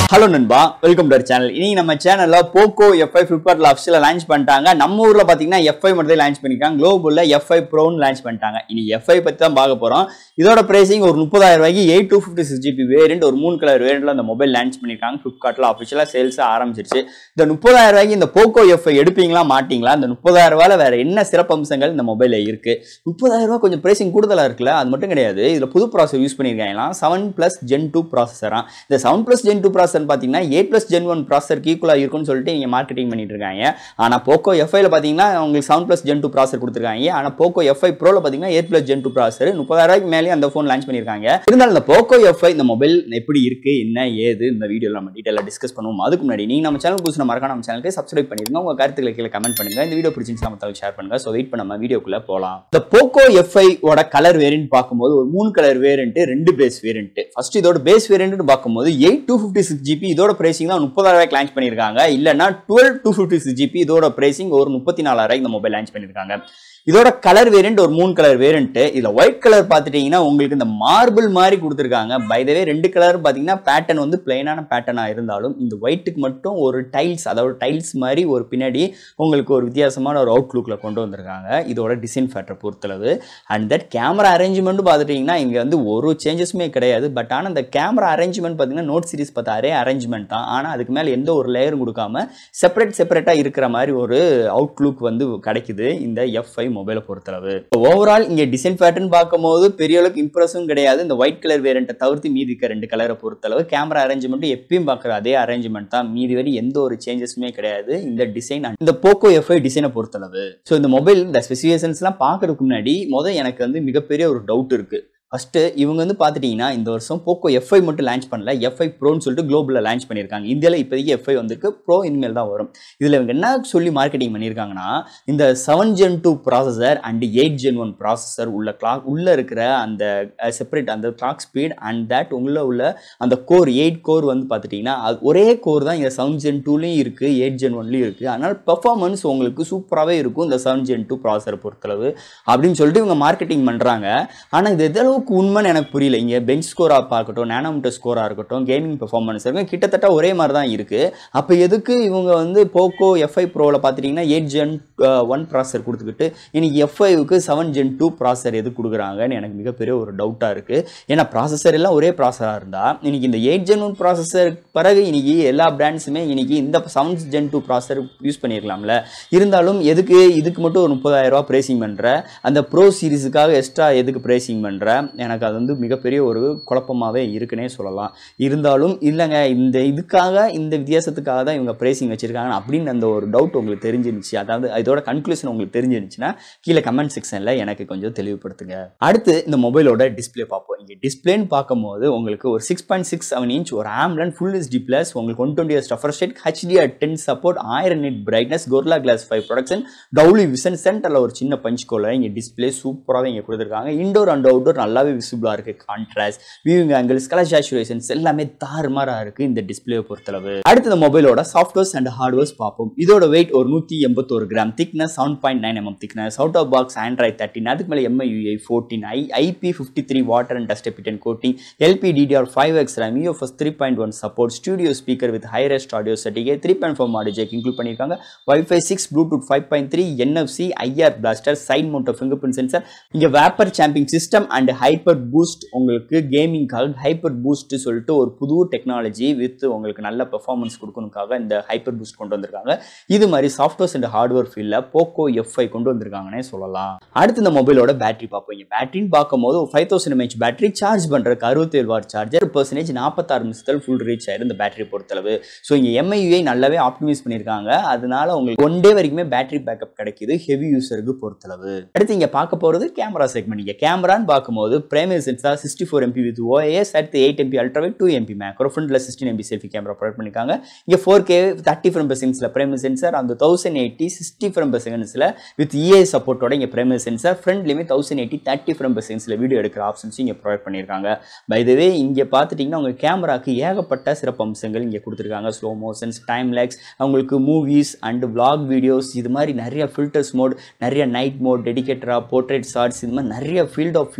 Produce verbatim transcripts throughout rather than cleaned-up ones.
Hello நண்பா, welcome to our channel. இன்னைக்கு நம்ம சேனல்ல POCO F five Flipkart ஆஃபிஷியலா லான்ச் பண்ணிட்டாங்க. நம்ம ஊர்ல பாத்தீங்கன்னா F five மட்டும் லான்ச் பண்ணிருக்காங்க. குளோபல்ல F five Pro ன்னு லான்ச் பண்ணிட்டாங்க. இனி F five பத்தி தான் பார்க்க போறோம். இதோட பிரைசிங் ஒரு முப்பதாயிரம் ரூபாய்க்கு eight two fifty-six G B variant ஒரு மூணு கலர் வேரியன்ட்ல அந்த மொபைல் லான்ச் பண்ணிருக்காங்க. Flipkartல ஆஃபிஷியலா சேல்ஸ் ஆரம்பிச்சிருச்சு. இந்த முப்பதாயிரம் ரூபாய்க்கு இந்த POCO F five எடுப்பீங்களா மாட்டீங்களா? இந்த முப்பதாயிரம் ரூபாயில வேற என்ன சிறப்பம்சங்கள் இந்த மொபைல்ல இருக்கு? முப்பதாயிரம் ரூபாய் கொஞ்சம் பிரைசிங் கூடுதலா இருக்குல்ல? அது மட்டும் கிடையாது. இதுல புது ப்ராசஸர் யூஸ் பண்ணிருக்காங்க. seven plus Gen two ப்ராசஸரா. இந்த seven plus Gen two processor பாத்தீங்கன்னா eight plus Gen one ப்ராசஸர் ஈக்குவலா இருக்கும்னு சொல்லிட்டு நீங்க மார்க்கெட்டிங் பண்ணிட்டு இருக்காங்க. ஆனா POCO F five ல பாத்தீங்கன்னா உங்களுக்கு seven plus Gen two processor கொடுத்திருக்காங்க. ஆனா POCO F five Pro ல பாத்தீங்கன்னா eight plus Gen two processor முப்பதாயிரம் ரூபாய்க்கு மேலே அந்த போன் லான்ச் பண்ணிருக்காங்க. இருந்தாலும் இந்த POCO F five இந்த மொபைல் எப்படி இருக்கு என்ன ஏது இந்த வீடியோல நம்ம டீடைலா டிஸ்கஸ் பண்ணுவோம். அதுக்கு முன்னாடி நீங்க நம்ம சேனல் புதுசா மறக்காம நம்ம சேனலுக்கு சப்ஸ்கிரைப் பண்ணிருங்க. உங்க கருத்துக்களை கீழ கமெண்ட் பண்ணுங்க. இந்த வீடியோ பிடிச்சிருந்தா மத்தவங்களுக்கு ஷேர் பண்ணுங்க. சோ வெயிட் பண்ணாம வீடியோக்குள்ள போலாம். இந்த POCO F five ஓட கலர் வேரியன்ட் பாக்கும்போது ஒரு மூணு கலர் வேரியன்ட் ரெண்டு பேஸ் வேரியன்ட். ஃபர்ஸ்ட் இதோட பேஸ் வேரியன்ட் பாக்கும்போது eight two fifty-six G B இதோட பிரைசிங் தான் முப்பதாயிரம் ரூபாய்க்கு லான்ச் பண்ணிருக்காங்க. இல்லனா twelve two fifty-six G B இதோட பிரைசிங் ஒரு முப்பத்தி நாலாயிரம் ரூபாய்க்கு இந்த மொபைல் லான்ச் பண்ணிருக்காங்க. இதோட கலர் வேரியன்ட் ஒரு மூணு கலர் வேரியன்ட். இதுல ஒயிட் கலர் பாத்துட்டீங்கன்னா உங்களுக்கு இந்த மார்பிள் மாதிரி கொடுத்திருக்காங்க. பை த வே ரெண்டு கலர் பாத்தீங்கன்னா பேட்டர்ன் வந்து பிளைனான பேட்டர்னா இருந்தாலும் இந்த ஒயிட்டுக்கு மட்டும் ஒரு டைல்ஸ் அதாவது டைல்ஸ் மாதிரி ஒரு பின்னாடி உங்களுக்கு ஒரு வித்தியாசமான ஒரு அவுட்லுக்ல கொண்டு வந்திருக்காங்க. இதோட டிசைன் ஃபேக்டர் பொறுத்தளவு அண்ட் தட் கேமரா அரேஞ்ச்மெண்ட் பாத்துட்டீங்கன்னா இங்க வந்து ஒரு சேஞ்சஸுமே கிடையாது. பட் ஆனா இந்த கேமரா அரேஞ்ச்மெண்ட் பாத்தீங்கன்னா நோட் சீரிஸ் பார்த்தாரே அரேஞ்ச்மெண்ட் தான். ஆனா அதுக்கு மேல எந்த ஒரு லேயரும் கொடுக்காம செப்பரேட் செப்பரேட்டா இருக்கிற மாதிரி ஒரு அவுட்லுக் வந்து கிடைக்குது இந்த F five மொபைலை பொறுத்தளவு. ஓவரால் இங்க டிசைன் பேட்டர்ன் பார்க்கும்போது பெரிய அளவுக்கு இம்ப்ரெஸும் கிடையாது. இந்த ஒயிட் கலர் வேரியண்ட்டை தவிர்த்து மீதி இருக்க ரெண்டு கலரை பொறுத்தளவு கேமரா அரேஞ்ச்மெண்ட் எப்பயும் பார்க்குற அதே அரேஞ்ச்மெண்ட் தான். மீதி வரை எந்த ஒரு சேஞ்சஸுமே கிடையாது இந்த டிசைன் இந்த POCO F five டிசைனை பொறுத்தளவு. ஸோ இந்த மொபைல் இந்த ஸ்பெசிஃபிகேஷன்ஸ்லாம் பார்க்கறதுக்கு முன்னாடி முதல் எனக்கு வந்து மிகப்பெரிய ஒரு டவுட் இருக்கு. ஃபர்ஸ்ட் இவங்க வந்து பார்த்துட்டீங்கன்னா இந்த வருஷம் POCO F five மட்டும் லான்ச் பண்ணல, F five ப்ரோன்னு சொல்லிட்டு குளோபலில் லான்ச் பண்ணியிருக்காங்க. இந்தியாவில் இப்போதைக்கு F five வந்திருக்கு, ப்ரோ இனிமேல் தான் வரும். இதில் இவங்க என்ன சொல்லி மார்க்கெட்டிங் பண்ணியிருக்காங்கன்னா இந்த seven gen two processor and eight Gen one processor உள்ள கிளாக் உள்ளே இருக்கிற அந்த செப்பரேட் அந்த கிளாக் ஸ்பீட் அண்ட் தட் உள்ள உள்ள அந்த கோர் எயிட் கோர் வந்து பார்த்துட்டிங்கன்னா அது ஒரே கோர் தான் இங்கே செவன் ஜென் டூலையும் இருக்குது எயிட் ஜென் ஒன்லையும் இருக்குது. அதனால் பெர்ஃபார்மன்ஸ் உங்களுக்கு சூப்பராகவே இருக்கும் இந்த செவன் ஜென் டூ ப்ராசஸர் பொறுத்தளவு அப்படின்னு சொல்லிட்டு இவங்க மார்க்கெட்டிங் பண்ணுறாங்க. ஆனால் இது எதளவு உண்மைன்னு எனக்கு புரியல. இங்கே பெஞ்ச் ஸ்கோரா பார்க்கட்டும் நேனோமீட்டர் ஸ்கோரா இருக்கட்டும் கேமிங் பெர்ஃபார்மன்ஸ் இருக்கும் கிட்டத்தட்ட ஒரே மாதிரி தான் இருக்கு. அப்போ எதுக்கு இவங்க வந்து POCO F five ப்ரோவில் பார்த்துட்டிங்கன்னா எயிட் ஜென் ஒன் ப்ராசஸர் கொடுத்துக்கிட்டு இன்னைக்கு F five-க்கு செவன் ஜென் டூ ப்ராசஸர் எது கொடுக்குறாங்கன்னு எனக்கு மிகப்பெரிய ஒரு டவுட்டாக இருக்குது. ஏன்னா ப்ராசஸர் எல்லாம் ஒரே ப்ராசஸராக இருந்தால் இன்னைக்கு இந்த எயிட் ஜென் ஒன் ப்ராசஸர் பிறகு இன்னைக்கு எல்லா பிராண்ட்ஸுமே இன்னைக்கு இந்த seven gen two processor use பண்ணியிருக்கலாம்ல. இருந்தாலும் எதுக்கு இதுக்கு மட்டும் ஒரு முப்பதாயிரம் ரூபா ப்ரைசிங் பண்ணுற அந்த ப்ரோ சீரீஸுக்காக எக்ஸ்ட்ரா எதுக்கு ப்ரைசிங் பண்ணுற எனக்கு அது வந்து மிகப்பெரிய ஒரு குழப்பமாகவே இருக்குன்னே சொல்லலாம். இருந்தாலும் இல்லைங்க இந்த இதுக்காக இந்த வித்தியாசத்துக்காக தான் இவங்க பிரைசிங் வச்சிருக்காங்க அப்படின்னு அந்த ஒரு டவுட் உங்களுக்கு தெரிஞ்சிருந்துச்சு, அதாவது இதோட கன்க்ளூஷன் உங்களுக்கு தெரிஞ்சிருந்துச்சுன்னா கீழே கமெண்ட் செக்ஷனில் எனக்கு கொஞ்சம் தெளிவுபடுத்துங்க. அடுத்து இந்த மொபைலோட டிஸ்பிளே பார்ப்போம். இங்கே டிஸ்பிளேன்னு பார்க்கும்போது உங்களுக்கு ஒரு six point six seven inch ஒரு ஆம்லன் ஃபுல் ஹெச்டி பிளஸ் உங்களுக்கு one twenty hertz refresh rate HDR ten support ஆயிரம் nit brightness Gorilla glass five protection Dolby vision சென்டரில் ஒரு சின்ன பஞ்ச் கோல இங்கே டிஸ்பிளே சூப்பராகவே இங்கே கொடுத்துருக்காங்க. இன்டோர் அண்ட் அவுட்டோர் நல்லாவே விசிபிளா இருக்கு. Contrast viewing angles colour saturations எல்லாமே தாறுமாறா இருக்கு இந்த டிஸ்பிளே பொறுத்தளவு. அடுத்து இந்த மொபைலோட சாஃப்ட்வேர்ஸ் அண்ட் ஹார்ட்வேர்ஸ் பார்ப்போம். இதோட வெயிட் ஒரு நூத்தி எண்பத்தொரு gram, thickness seven point nine mm thickness, out of box Android thirteen, அதுக்கு மேலே M I U I fourteen, I P fifty-three water and dust repellent coating, L P D D R five X RAM, U F S three point one support, studio speaker with high res audio setting, three point four audio jack include பண்ணிருக்காங்க, Wi-Fi six, Bluetooth five point three, N F C, I R blaster, side mount fingerprint sensor, இங்க vapour chamber system and hyper boost உங்களுக்கு கேமிங்காக hyper boost சொல்லிட்டு ஒரு புது technology with உங்களுக்கு நல்ல performance கொடுக்கணுக்காக இந்த ஹைப்பர் பூஸ்ட் கொண்டு வந்திருக்காங்க. இது மாதிரி சாஃப்ட்வேர்ஸ் அண்ட் ஹார்ட்வேர் ஃபீல்ட்ல POCO F five கொண்டு வந்திருக்காங்கன்னே சொல்லலாம். அடுத்து இந்த மொபைலோட பேட்டரி பார்ப்போம். பேட்டரின்னு பார்க்கும்போது five thousand mAh battery charge பண்றதுக்கு அறுபத்தேழு வாட் சார்ஜர் பர்சன்டேஜ் நாற்பத்தாறு நிமிஷத்தில் ஃபுல் ரீச் ஆயிடும் இந்த பேட்டரி பொறுத்தளவு. ஸோ இங்கே M I U I நல்லாவே ஆப்டிமைஸ் பண்ணியிருக்காங்க. அதனால உங்களுக்கு ஒன் டே வரைக்குமே பேட்டரி பேக்கப் கிடைக்குது ஹெவி யூசருக்கு பொறுத்தளவு. அடுத்து இங்க பார்க்க போறது கேமரா செக்மெண்ட். இங்க கேமரான்னு பார்க்கும்போது primary sensor sixty-four M P with O I S at eight M P ultrawide two M P macro front sixteen M P selfie camera provide பண்ணிருக்காங்க. இங்க four K thirty frames per second primary sensor அந்த ten eighty sixty frames per second with E I சப்போர்ட்டோட இங்க primary sensor ஃப்ரண்ட்லயுமே ten eighty thirty frames per second video எடுக்கிற options இங்க provide பண்ணிருக்காங்க. By the way இங்க பாத்துட்டீங்கன்னா உங்க கேமராக்கு ஏகப்பட்ட சிறப்பு அம்சங்கள் இங்க கொடுத்திருக்காங்க. ஸ்லோ மோஷன்ஸ், டைம் லேக்ஸ், உங்களுக்கு மூவிஸ் அண்ட் vlog வீடியோஸ் இது மாதிரி நிறைய ஃபில்டர்ஸ் மோட், நிறைய நைட் மோட், டெடிகேட்டரா, போர்ட்ரேட் ஷாட்ஸ் இது மாதிரி நிறைய ஃபீல்ட் ஆஃப் வியூல இங்க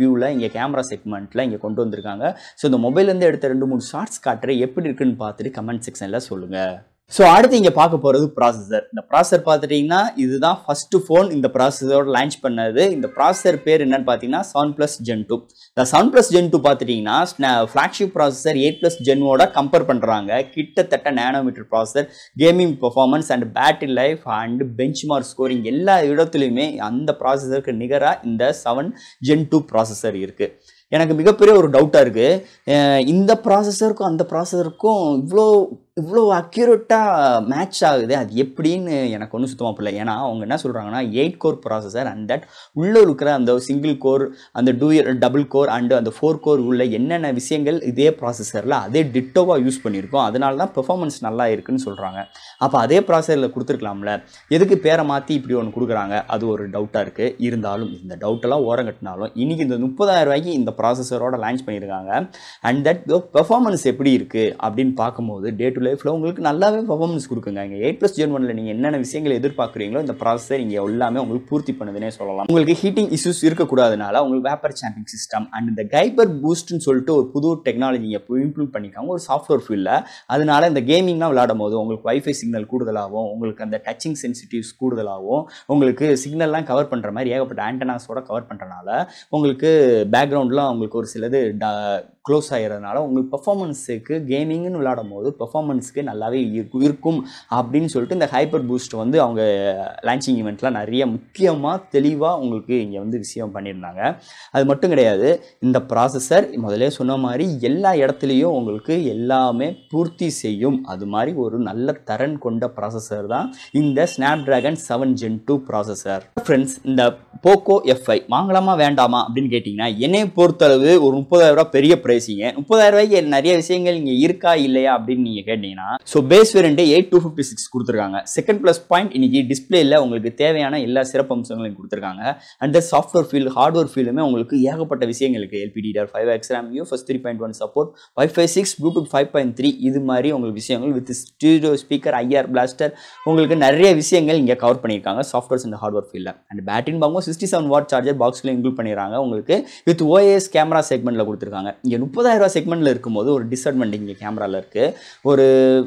இங்கே கேமரா செக்மெண்ட்டில் இங்கே கொண்டு வந்திருக்காங்க. ஸோ இந்த மொபைல்லேருந்து எடுத்த ரெண்டு மூணு ஷார்ட்ஸ் காட்டுறேன், எப்படி இருக்குன்னு பார்த்துட்டு கமெண்ட் செக்ஷனில் சொல்லுங்கள். ஸோ அடுத்து இங்கே பார்க்க போகிறது ப்ராசஸர். இந்த ப்ராசஸர் பார்த்துட்டிங்கன்னா இதுதான் ஃபஸ்ட்டு ஃபோன் இந்த ப்ராசஸரோட லான்ச் பண்ணது. இந்த ப்ராசஸர் பேர் என்னன்னு பார்த்தீங்கன்னா செவன் ப்ளஸ் ஜென் டூ. இந்த செவன் ப்ளஸ் ஜென் டூ பார்த்துட்டிங்கன்னா ஃப்ளாக்ஷிப் ப்ராசஸர் எயிட் ப்ளஸ் ஜென்னோட கம்பேர் பண்ணுறாங்க. கிட்டத்தட்ட nanometre processor, gaming performance and battery life and benchmark scoring எல்லா இடத்துலையுமே அந்த ப்ராசஸருக்கு நிகராக இந்த செவன் ஜென் டூ ப்ராசஸர் இருக்குது. எனக்கு மிகப்பெரிய ஒரு டவுட்டாக இருக்குது, இந்த ப்ராசஸருக்கும் அந்த ப்ராசஸருக்கும் இவ்வளோ இவ்வளோ அக்யூரேட்டாக மேட்ச் ஆகுது, அது எப்படின்னு எனக்கு ஒன்றும் சுத்தமாக புரியல. ஏன்னா அவங்க என்ன சொல்கிறாங்கன்னா eight core processor and that உள்ளே இருக்கிற அந்த சிங்கிள் கோர், அந்த டூ டபுள் கோர் அண்டு அந்த ஃபோர் கோர் உள்ள என்னென்ன விஷயங்கள் இதே ப்ராசஸரில் அதே டிட்டோவாக யூஸ் பண்ணியிருக்கோம், அதனால தான் பெர்ஃபார்மன்ஸ் நல்லா இருக்குன்னு சொல்கிறாங்க. அப்போ அதே ப்ராசஸரில் கொடுத்துருக்கலாம்ல, எதுக்கு பேரை மாற்றி இப்படி ஒன்று கொடுக்குறாங்க, அது ஒரு டவுட்டாக இருக்குது. இருந்தாலும் இந்த டவுட்டெல்லாம் ஓரம் கட்டினாலும் இன்றைக்கி இந்த முப்பதாயிரம் ரூபாய்க்கு இந்த ப்ராசஸரோட லான்ச் பண்ணியிருக்காங்க. அண்ட் தட் பெர்ஃபார்மன்ஸ் எப்படி இருக்குது அப்படின்னு பார்க்கும்போது டே டு லைஃப்பில் உங்களுக்கு நல்லாவே பர்ஃபார்மன்ஸ் கொடுக்குங்க. இங்கே எயிட் ப்ளஸ் ஜென் ஒன்ல நீங்கள் என்னென்ன விஷயங்கள் எதிர்பார்க்குறீங்களோ இந்த ப்ராசஸர் இங்கே எல்லாமே உங்களுக்கு பூர்த்தி பண்ணுதுன்னே சொல்லலாம். உங்களுக்கு ஹீட்டிங் இஷ்யூஸ் இருக்கக்கூடாதுனால உங்களுக்கு வேப்பர் சாம்பிங் சிஸ்டம் அண்ட் இந்த கைபர் பூஸ்ட்னு சொல்லிட்டு ஒரு புது டெக்னாலஜி இங்கே இம்ப்ளிமெண்ட் பண்ணியிருக்காங்க ஒரு சாஃப்ட்வேர் ஃபீல்டில். அதனால இந்த கேமிங்லாம் விளையாடும் போது உங்களுக்கு வைஃபை சிக்னல் கூடுதலாகவும், உங்களுக்கு அந்த டச்சிங் சென்சிட்டிவ்ஸ் கூடுதலாகவும், உங்களுக்கு சிக்னல்லாம் கவர் பண்ணுற மாதிரி ஏகப்பட்ட ஆண்டனாஸோட கவர் பண்ணுறனால உங்களுக்கு பேக்ரவுண்ட்லாம் உங்களுக்கு ஒரு சிலது க்ளோஸ் ஆகிறதுனால உங்களுக்கு பர்ஃபார்மன்ஸுக்கு கேமிங்னு விளையாடும் போது பர்ஃபார்மன்ஸுக்கு நல்லாவே இருக்கும் அப்படின்னு சொல்லிட்டு இந்த ஹைப்பர் பூஸ்ட் வந்து அவங்க லான்ச்சிங் ஈவெண்ட்டில் நிறைய முக்கியமாக தெளிவாக உங்களுக்கு இங்கே வந்து விஷயம் பண்ணியிருந்தாங்க. அது மட்டும் கிடையாது, இந்த ப்ராசஸர் முதலே சொன்ன மாதிரி எல்லா இடத்துலையும் உங்களுக்கு எல்லாமே பூர்த்தி செய்யும். அது மாதிரி ஒரு நல்ல தரன் கொண்ட ப்ராசஸர் தான் இந்த Snapdragon seven gen two processor. Friends, இந்த போக்கோ எஃப் ஃபைவ் வாங்கலாமா வேண்டாமா அப்படின்னு கேட்டிங்கன்னா என்னை பொறுத்தளவு ஒரு முப்பதாயிரம் ரூபா பெரிய ப்ரைஸிங்க. முப்பதாயிரம் ரூபாய்க்கு நிறைய விஷயங்கள் இங்கே இருக்கா இல்லையா அப்படின்னு நீங்கள் கேட்டிங்கன்னா, so base variant eight two fifty six கொடுத்துருக்காங்க. செகண்ட் ப்ளஸ் பாயிண்ட் இன்னைக்கு டிஸ்பிளேல உங்களுக்கு தேவையான எல்லா சிறப்பு அம்சங்களையும் கொடுத்துருக்காங்க. அண்ட் சாஃப்ட்வேர் ஃபீல்டு ஹார்ட்வேர் ஃபீல்டுமே உங்களுக்கு ஏகப்பட்ட விஷயங்கள் இருக்குது. LPDDR five X RAM, UFS three point one support, wifi six, Bluetooth five point three, இது மாதிரி உங்களுக்கு விஷயங்கள் with stereo speaker, IR blaster, உங்களுக்கு நிறைய விஷயங்கள் இங்கே கவர் பண்ணியிருக்காங்க சாஃப்ட்வேர்ஸ் அண்ட் ஹார்ட்வேர் ஃபீல்டில். அண்ட் பேட்டரின்னு பார்க்கும்போது சிக்ஸ்டி செவன் வாட் சார்ஜர் பாக்ஸ்ல இன்க்ளூட் பண்ணிடுறாங்க. உங்களுக்கு வித் ஓஎஸ் கேமரா செக்மெண்ட்டில் கொடுத்துருக்காங்க. இங்கே முப்பதாயிரம் ரூபா செக்மெண்ட்டில் இருக்கும்போது ஒரு டிஸ்அட்வான்டேஜ் இங்கே கேமராவில் இருக்குது. ஒரு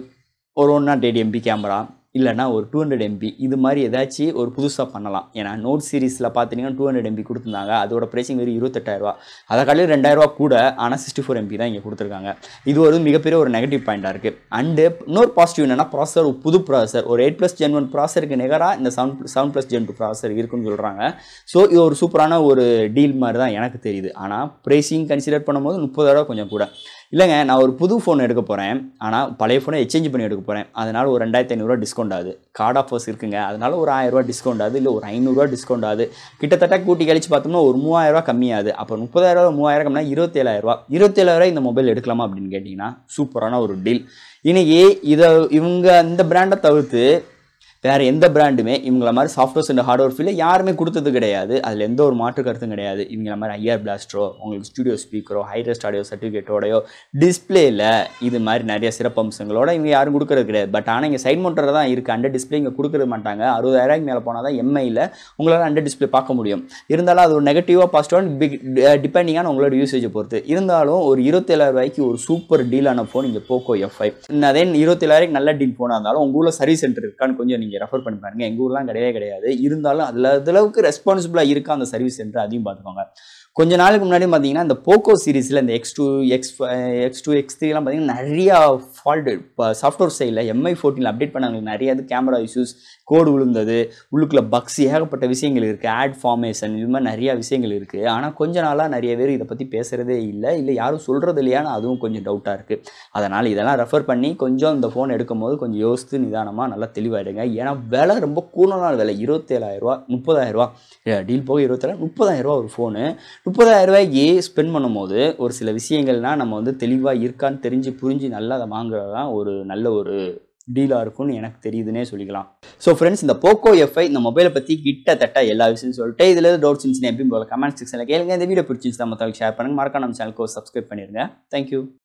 ஒரு one naught eight MP camera இல்லைனா ஒரு டூ ஹண்ட்ரட் எம்பி இது மாதிரி ஏதாச்சும் ஒரு புதுசாக பண்ணலாம். ஏன்னா நோட் சீரிஸில் பார்த்தீங்கன்னா டூ ஹண்ட்ரட் எம்பி கொடுத்துருந்தாங்க, அதோட ப்ரைஸிங் வெறும் இருபத்தெட்டாயிரரூவா. அதை காலையில் ரெண்டாயிரரூவா கூட, ஆனால் சிக்ஸ்டி ஃபோர் எம்பி தான் இங்கே கொடுத்துருக்காங்க. இது ஒரு மிகப்பெரிய ஒரு நெகட்டிவ் பாயிண்டாக இருக்குது. அண்டு இன்னொரு பாசிட்டிவ் என்னென்னா ப்ராசஸர் ஒரு புது ப்ராசஸர், ஒரு எயிட் ப்ளஸ் ஜென் ஒன் ப்ராசஸருக்கு நிகராக இந்த seven seven plus gen two processor இருக்குன்னு சொல்கிறாங்க. ஸோ இது ஒரு சூப்பரான ஒரு டீல் மாதிரி தான் எனக்கு தெரியுது. ஆனால் ப்ரைஸிங் கன்சிடர் பண்ணும்போது முப்பதாயிரரூவா கொஞ்சம் கூட இல்லைங்க. நான் ஒரு புது ஃபோன் எடுக்க போகிறேன், ஆனால் பழைய ஃபோனை எக்ஸ்சேஞ்ச் பண்ணி எடுக்க போகிறேன். அதனால் ஒரு ரெண்டாயிரத்தி ஐநூறுரூவா டிஸ்கவுண்ட் ஆகுது. கார்டு ஆஃபர்ஸ் இருக்குங்க, அதனால ஒரு ஆயிரரூவா டிஸ்கவுண்ட் ஆகுது, இல்லை ஒரு ஐநூறுரூவா டிஸ்கவுண்ட் ஆகுது. கிட்டத்தட்ட கூட்டி கழிச்சு பார்த்தோம்னா ஒரு மூவாயிரரூவா கம்மியாகுது. அப்போ முப்பதாயிரரூவா மூவாயிரம் கம்மினா இருபத்தேழாயிரரூவா. இருபத்தேழாயிரரூவா இந்த மொபைல் எடுக்கலாமா அப்படின்னு கேட்டிங்கன்னா சூப்பரான ஒரு டீல். இன்னைக்கு இதை இவங்க இந்த பிராண்டை தவிர்த்து வேறு எந்த பிராண்டுமே இவங்கள மாதிரி சாஃப்ட்வேர்ஸ் அண்ட் ஹார்ட்வேர் ஃபீல்டில் யாருமே கொடுத்தது கிடையாது. அதில் எந்த ஒரு மாற்று கருத்தும் கிடையாது. இவங்கள மாதிரி ஐஆர் பிளாஸ்டரோ, உங்களுக்கு ஸ்டுடியோ ஸ்பீக்கரோ, ஹைரஸ்ட் ஆடியோ சர்டிஃபிகேட்டோடையோ, டிஸ்பிளேயில் இது மாதிரி நிறைய சிறப்பம்சங்களோட இவங்க யாரும் கொடுக்கறது கிடையாது. பட் ஆனால் இங்கே சைட் மோட்டர் தான் இருக்குது. அண்டர் டிஸ்பிளே இங்கே கொடுக்கறது மாட்டாங்க. அறுபதாயிரம் மேலே போனால் தான் எம்ஐயில் உங்களால் அண்டர் டிஸ்பிளே பார்க்க முடியும். இருந்தாலும் அது ஒரு நெகட்டிவாக பாசிட்டிவாக பிக் டிபெண்டிங்கான உங்களோட யூசேஜை பொறுத்து. இருந்தாலும் ஒரு இருபத்தேழாயிரம் ரூபாய்க்கு ஒரு சூப்பர் டீலான ஃபோன் இங்கே போக்கோ எஃப் ஃபைவ். அதே இருபத்தேழாயிரம் நல்ல டீல் ஃபோனாக இருந்தாலும் உங்கள் ஊரில் சர்வீஸ் சென்டர் இருக்கான்னு கொஞ்சம் நீங்கள் ரெஃபர் பண்ணி பாருங்க. எங்கள் ஊர்லாம் கிடையவே கிடையாது. இருந்தாலும் அதில் அளவுக்கு ரெஸ்பான்சிபிளாக இருக்கா அந்த சர்வீஸ் சென்டர், அதையும் பார்த்துக்கோங்க. கொஞ்ச நாளுக்கு முன்னாடி பார்த்தீங்கன்னா இந்த போக்கோ சீரிஸில் இந்த X two X X two X த்ரீலாம் பார்த்தீங்கன்னா நிறையா ஃபால்ட்டு இப்போ சாஃப்ட்வேர் சைடில் எம்ஐ ஃபோர்டீனில் அப்டேட் பண்ணாங்க. நிறைய இது கேமரா இஷ்யூஸ், கோடு விழுந்தது, உள்ளுக்குள்ள பக்ஸ், ஏகப்பட்ட விஷயங்கள் இருக்குது. ஆட் ஃபார்மேஷன், இது மாதிரி நிறையா விஷயங்கள் இருக்குது. ஆனால் கொஞ்ச நாளாக நிறைய பேர் இதை பற்றி பேசுகிறதே இல்லை, இல்லை யாரும் சொல்கிறது இல்லையான்னு அதுவும் கொஞ்சம் டவுட்டாக இருக்குது. அதனால் இதெல்லாம் ரெஃபர் பண்ணி கொஞ்சம் இந்த ஃபோன் எடுக்கும் போது கொஞ்சம் யோசித்து நிதானமாக நல்லா தெளிவாயிடுங்க. ஏன்னா விலை ரொம்ப கூடுதலான விலை, இருபத்தேழாயிரரூவா முப்பதாயிரரூவா டீல் போக இருபத்தேழாயிரம் முப்பதாயிரரூவா ஒரு ஃபோனு. முப்பதாயிரம் ரூபாய்க்கு ஸ்பெண்ட் பண்ணும் போது ஒரு சில விஷயங்கள்னால் நம்ம வந்து தெளிவாக இருக்கான்னு தெரிஞ்சு புரிஞ்சு நல்லா அதை வாங்குறது தான் ஒரு நல்ல ஒரு டீலாக இருக்கும்னு எனக்கு தெரியுதுன்னே சொல்லிக்கலாம். ஸோ ஃப்ரெண்ட்ஸ், இந்த போக்கோ எஃப் ஃபைவ் இந்த மொபைலை பற்றி கிட்டத்தட்ட எல்லா விஷயம் சொல்லிட்டு இதில் டவுட்ஸ் இருந்துச்சுன்னு எப்பயும் போல கமெண்ட் செக்ஷனில் கேளுங்க. இந்த வீடியோ பிடிச்சிருந்துச்சு மற்றவங்களுக்கு ஷேர் பண்ணுங்கள். மறக்காம நம்ம சேனலுக்கு சப்ஸ்கிரைப் பண்ணிடுங்க. தேங்க்யூ.